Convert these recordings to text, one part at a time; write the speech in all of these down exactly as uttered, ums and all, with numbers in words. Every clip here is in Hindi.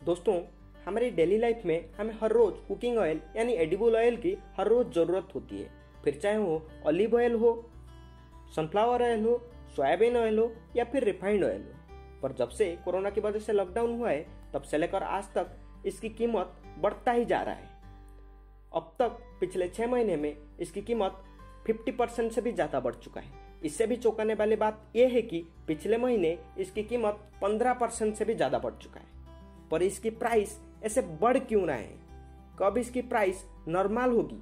दोस्तों, हमारी डेली लाइफ में हमें हर रोज कुकिंग ऑयल यानी एडिबल ऑयल की हर रोज जरूरत होती है। फिर चाहे वो ऑलिव ऑयल हो, सनफ्लावर ऑयल हो, सोयाबीन ऑयल हो या फिर रिफाइंड ऑयल हो। पर जब से कोरोना की वजह से लॉकडाउन हुआ है तब से लेकर आज तक इसकी कीमत बढ़ता ही जा रहा है। अब तक पिछले छह महीने में इसकी कीमत पचास परसेंट से भी ज्यादा बढ़ चुका है। इससे भी चौंकाने वाली बात यह है कि पिछले महीने इसकी कीमत पंद्रह परसेंट से भी ज्यादा बढ़ चुका है। पर इसकी प्राइस ऐसे बढ़ क्यों रहा है? कब इसकी प्राइस नॉर्मल होगी?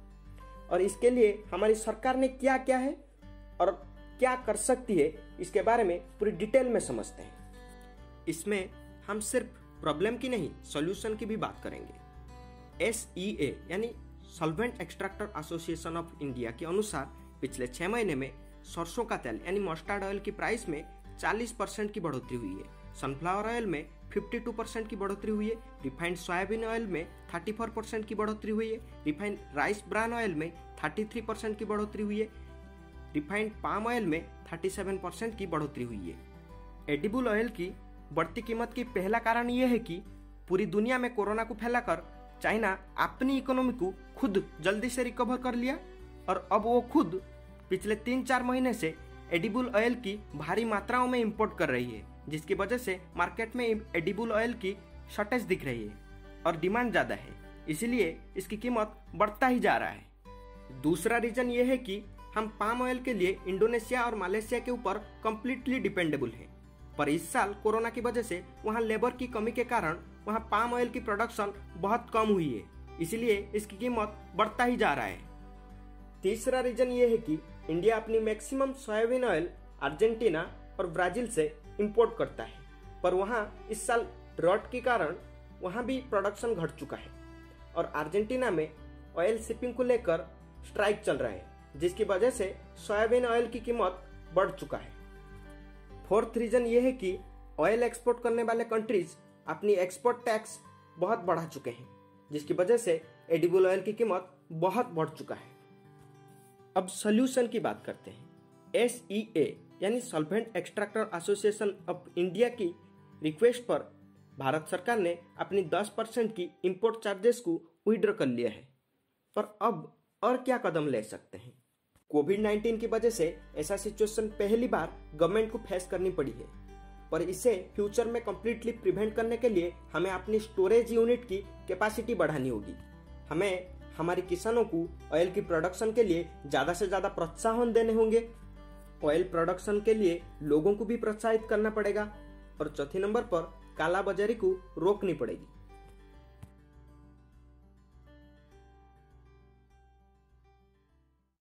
और इसके लिए हमारी सरकार ने क्या क्या है और क्या कर सकती है, इसके बारे में पूरी डिटेल में समझते हैं। इसमें हम सिर्फ प्रॉब्लम की नहीं, सॉल्यूशन की भी बात करेंगे। एस ई ए यानी solvent extractor association of India के अनुसार पिछले छह महीने में सरसों का तेल यानी मस्टर्ड ऑयल की प्राइस में चालीस परसेंट की बढ़ोतरी हुई है, सनफ्लावर ऑयल में बावन परसेंट की बढ़ोतरी हुई है, रिफाइंड सोयाबीन ऑयल में चौंतीस परसेंट की बढ़ोतरी हुई है, रिफाइंड राइस ब्रान ऑयल में तैंतीस परसेंट की बढ़ोतरी हुई है, रिफाइंड पाम ऑयल में सैंतीस परसेंट की बढ़ोतरी हुई है। एडिबल ऑयल की बढ़ती कीमत की पहला कारण यह है कि पूरी दुनिया में कोरोना को फैलाकर चाइना अपनी इकोनॉमी को खुद जल्दी से रिकवर कर लिया और अब वो खुद पिछले तीन चार महीने से एडिबल ऑयल की भारी मात्राओं में इंपोर्ट कर रही है, जिसकी वजह से मार्केट में एडिबल ऑयल की शॉर्टेज दिख रही है और डिमांड ज्यादा है, इसलिए इसकी कीमत बढ़ता ही जा रहा है। दूसरा रीजन ये है कि हम पाम ऑयल के लिए इंडोनेशिया और मलेशिया के ऊपर कम्प्लीटली डिपेंडेबल हैं। पर इस साल कोरोना की वजह से वहाँ लेबर की कमी के कारण वहाँ पाम ऑयल की प्रोडक्शन बहुत कम हुई है, इसलिए इसकी कीमत बढ़ता ही जा रहा है। तीसरा रीजन ये है कि इंडिया अपनी मैक्सिमम सोयाबीन ऑयल अर्जेंटीना और ब्राजील से इंपोर्ट करता है, पर वहाँ इस साल ड्रॉट के कारण वहाँ भी प्रोडक्शन घट चुका है और अर्जेंटीना में ऑयल शिपिंग को लेकर स्ट्राइक चल रहा है, जिसकी वजह से सोयाबीन ऑयल की कीमत बढ़ चुका है। फोर्थ रीजन ये है कि ऑयल एक्सपोर्ट करने वाले कंट्रीज अपनी एक्सपोर्ट टैक्स बहुत बढ़ा चुके हैं, जिसकी वजह से एडिबल ऑयल की कीमत बहुत बढ़ चुका है। अब सोल्यूशन की बात करते हैं। एस ई ए यानी solvent extractor association of India की रिक्वेस्ट पर भारत सरकार ने अपनी दस परसेंट की इंपोर्ट चार्जेस को विड्रॉ कर लिया है। पर अब और क्या कदम ले सकते हैं? कोविड नाइन्टीन की वजह से ऐसा सिचुएशन पहली बार गवर्नमेंट को फेस करनी पड़ी है, पर इसे फ्यूचर में कंप्लीटली प्रिवेंट करने के लिए हमें अपनी स्टोरेज यूनिट की कैपेसिटी बढ़ानी होगी। हमें हमारे किसानों को ऑयल की प्रोडक्शन के लिए ज्यादा से ज्यादा प्रोत्साहन देने होंगे। ऑयल प्रोडक्शन के लिए लोगों को भी प्रोत्साहित करना पड़ेगा और चौथी नंबर पर कालाबाजारी को रोकनी पड़ेगी।